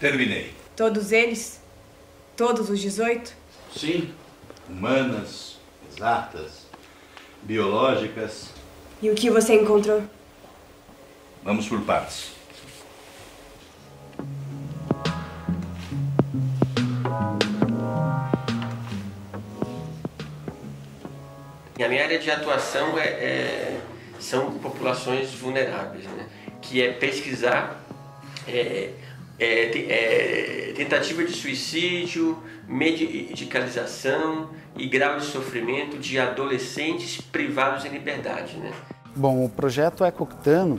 Terminei. Todos eles? Todos os 18? Sim. Humanas, exatas, biológicas. E o que você encontrou? Vamos por partes. A minha área de atuação são populações vulneráveis, né? Que é pesquisar tentativa de suicídio, medicalização e grau de sofrimento de adolescentes privados de liberdade, né? Bom, o projeto Ecoctano,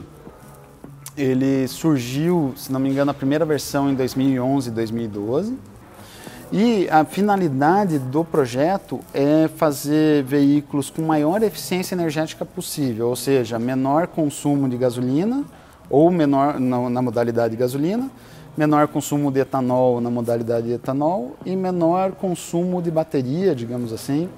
ele surgiu, se não me engano, a primeira versão em 2011 e 2012. E a finalidade do projeto é fazer veículos com maior eficiência energética possível, ou seja, menor consumo de gasolina, ou menor na modalidade de gasolina, menor consumo de etanol na modalidade de etanol e menor consumo de bateria, digamos assim,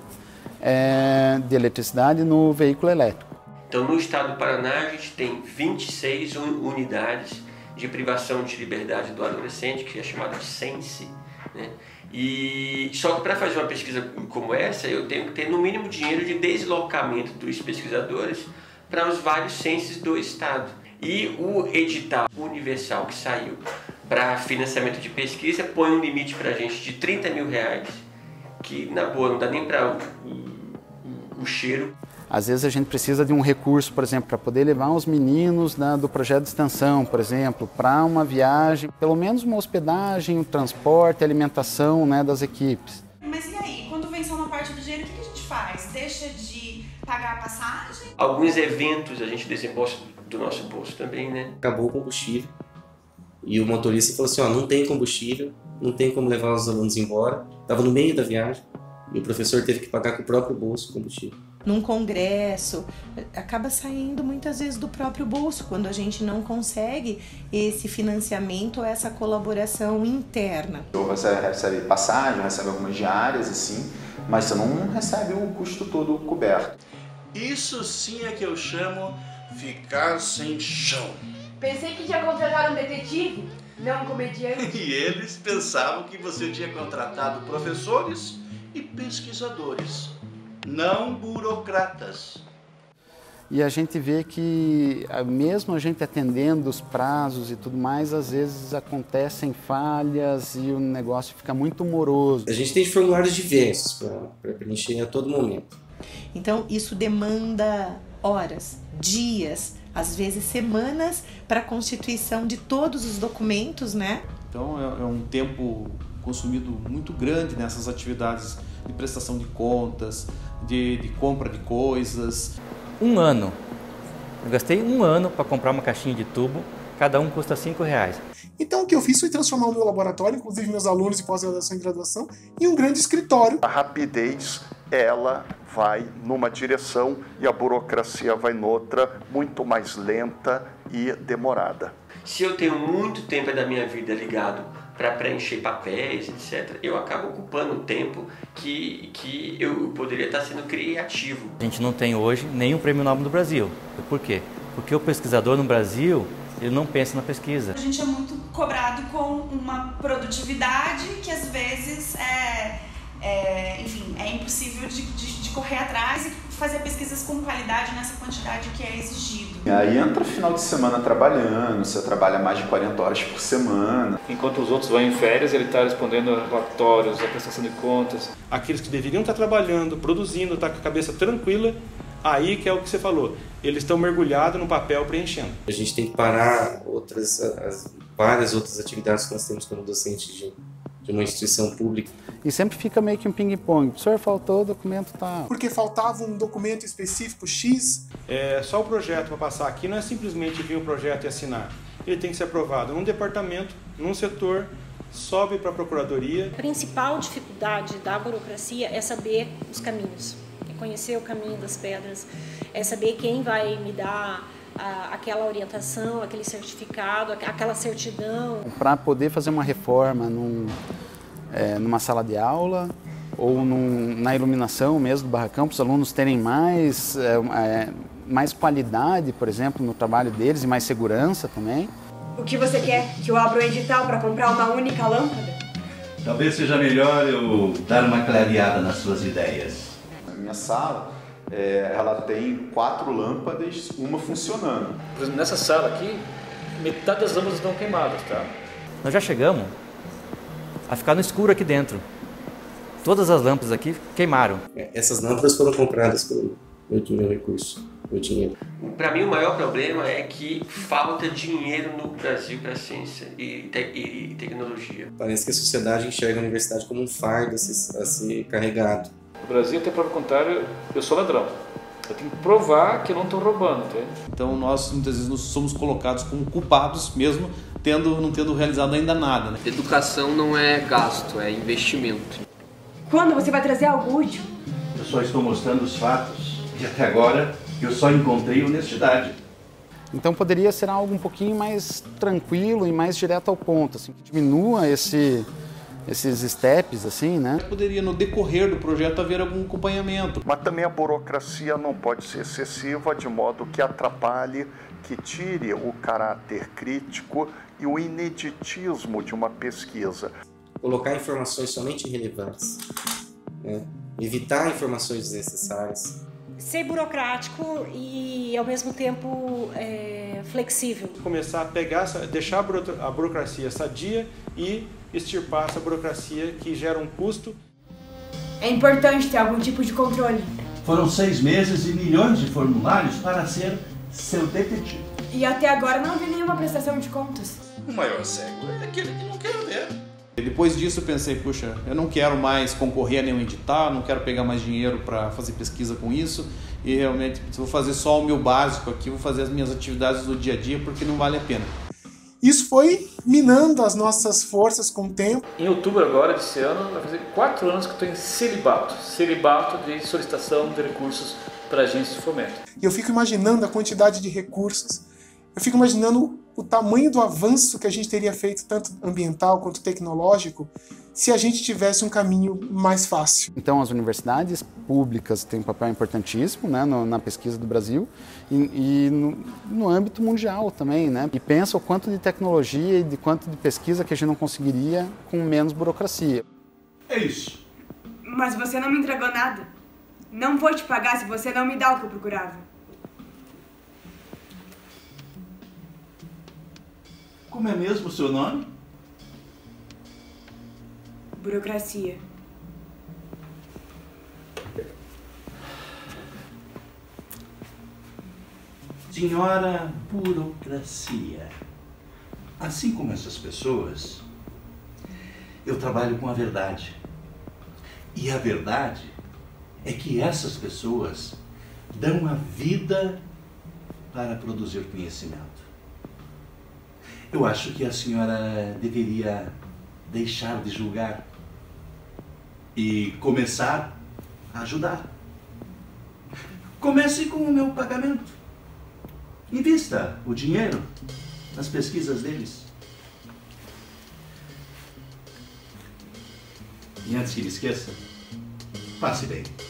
de eletricidade no veículo elétrico. Então, no estado do Paraná, a gente tem 26 unidades de privação de liberdade do adolescente, que é chamado de SENSE, né? E só que para fazer uma pesquisa como essa, eu tenho que ter no mínimo dinheiro de deslocamento dos pesquisadores para os vários censos do estado. E o edital universal que saiu para financiamento de pesquisa põe um limite para a gente de R$30 mil, que na boa não dá nem para o cheiro. Às vezes a gente precisa de um recurso, por exemplo, para poder levar os meninos do projeto de extensão, por exemplo, para uma viagem, pelo menos uma hospedagem, um transporte, alimentação, né, das equipes. Mas e aí, quando vem só uma parte do dinheiro, o que a gente faz? Deixa de pagar a passagem? Alguns eventos a gente desembolsa do nosso bolso também, né? Acabou o combustível e o motorista falou assim, ó, não tem combustível, não tem como levar os alunos embora. Estava no meio da viagem e o professor teve que pagar com o próprio bolso o combustível. Num congresso, acaba saindo muitas vezes do próprio bolso, quando a gente não consegue esse financiamento, essa colaboração interna. Você recebe passagem, recebe algumas diárias, assim, mas você não recebe o custo todo coberto. Isso sim é que eu chamo ficar sem chão. Pensei que tinha contratado um detetive, não um comediante. E eles pensavam que você tinha contratado professores e pesquisadores, não burocratas. E a gente vê que, mesmo a gente atendendo os prazos e tudo mais, às vezes acontecem falhas e o negócio fica muito moroso. A gente tem formulários diversos para preencher a todo momento. Então, isso demanda horas, dias, às vezes semanas para a constituição de todos os documentos, né? Então, é um tempo consumido muito grande nessas atividades de prestação de contas, de compra de coisas. Um ano. Eu gastei um ano para comprar uma caixinha de tubo, cada um custa R$5. Então o que eu fiz foi transformar o meu laboratório, inclusive meus alunos de pós-graduação e graduação, em um grande escritório. A rapidez, ela vai numa direção e a burocracia vai noutra, muito mais lenta e demorada. Se eu tenho muito tempo da minha vida ligado para preencher papéis, etc., eu acabo ocupando o tempo que eu poderia estar sendo criativo. A gente não tem hoje nenhum prêmio Nobel no Brasil. Por quê? Porque o pesquisador no Brasil, ele não pensa na pesquisa. A gente é muito cobrado com uma produtividade que às vezes é impossível de correr atrás e fazer pesquisas com qualidade nessa quantidade que é exigido. E aí entra final de semana trabalhando, você trabalha mais de 40 horas por semana. Enquanto os outros vão em férias, ele está respondendo a relatórios, a prestação de contas. Aqueles que deveriam estar trabalhando, produzindo, estar com a cabeça tranquila, aí que é o que você falou, eles estão mergulhados no papel preenchendo. A gente tem que parar várias outras atividades que nós temos como docente de uma instituição pública. E sempre fica meio que um ping-pong. Professor, faltou o documento tal. Porque faltava um documento específico X. Só o projeto para passar aqui não é simplesmente vir o projeto e assinar. Ele tem que ser aprovado num departamento, num setor, sobe para a procuradoria. A principal dificuldade da burocracia é saber os caminhos, é conhecer o caminho das pedras, é saber quem vai me dar aquela orientação, aquele certificado, aquela certidão. Para poder fazer uma reforma numa sala de aula ou na iluminação mesmo do barracão, para os alunos terem mais qualidade, por exemplo, no trabalho deles e mais segurança também. O que você quer? Que eu abra o edital para comprar uma única lâmpada? Talvez seja melhor eu dar uma clareada nas suas ideias. A minha sala, ela tem 4 lâmpadas, uma funcionando. Por exemplo, nessa sala aqui, metade das lâmpadas estão queimadas, tá? Nós já chegamos a ficar no escuro aqui dentro. Todas as lâmpadas aqui queimaram. Essas lâmpadas foram compradas com meu recurso, meu dinheiro. Para mim, o maior problema é que falta dinheiro no Brasil para ciência e tecnologia. Parece que a sociedade enxerga a universidade como um fardo a ser carregado. No Brasil, até prova contrário, eu sou ladrão. Eu tenho que provar que eu não estou roubando, entende? Então nós muitas vezes nós somos colocados como culpados mesmo, não tendo realizado ainda nada. Né? Educação não é gasto, é investimento. Quando você vai trazer algo útil? Eu só estou mostrando os fatos e até agora eu só encontrei honestidade. Então poderia ser algo um pouquinho mais tranquilo e mais direto ao ponto, assim, que diminua esses steps, assim, né? Poderia no decorrer do projeto haver algum acompanhamento. Mas também a burocracia não pode ser excessiva de modo que atrapalhe, que tire o caráter crítico e o ineditismo de uma pesquisa. Colocar informações somente relevantes, né? Evitar informações desnecessárias. Ser burocrático e ao mesmo tempo flexível. Começar a pegar, deixar a burocracia sadia e extirpar essa burocracia que gera um custo. É importante ter algum tipo de controle. Foram 6 meses e milhões de formulários para ser seu detetive. E até agora não vi nenhuma prestação de contas. O maior cego é aquele que não quer ver. Depois disso eu pensei, puxa, eu não quero mais concorrer a nenhum edital, não quero pegar mais dinheiro para fazer pesquisa com isso e realmente vou fazer só o meu básico aqui, vou fazer as minhas atividades do dia a dia porque não vale a pena. Isso foi minando as nossas forças com o tempo. Em outubro agora desse ano, vai fazer 4 anos que estou em celibato de solicitação de recursos para agências de fomento. E eu fico imaginando a quantidade de recursos, eu fico imaginando o tamanho do avanço que a gente teria feito, tanto ambiental quanto tecnológico, se a gente tivesse um caminho mais fácil. Então as universidades públicas têm um papel importantíssimo, né, na pesquisa do Brasil e no âmbito mundial também, né? E pensa o quanto de tecnologia e de quanto de pesquisa que a gente não conseguiria com menos burocracia. É isso. Mas você não me entregou nada. Não vou te pagar se você não me dá o que eu procurava. Como é mesmo o seu nome? Burocracia. Senhora Burocracia, assim como essas pessoas, eu trabalho com a verdade. E a verdade é que essas pessoas dão a vida para produzir conhecimento. Eu acho que a senhora deveria deixar de julgar e começar a ajudar. Comece com o meu pagamento. Invista o dinheiro nas pesquisas deles. E antes que me esqueça, passe bem.